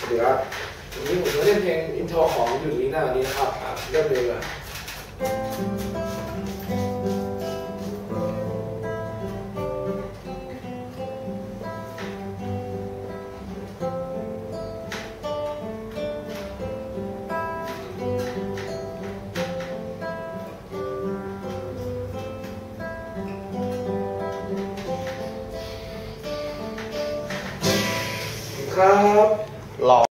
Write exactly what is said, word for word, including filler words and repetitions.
สวัสดีครับวันนี้ผมจะเล่นเพลงอินโทรของอยู่นี้หน้านี้นะครับเริ่มเลยเลยครับหล่อ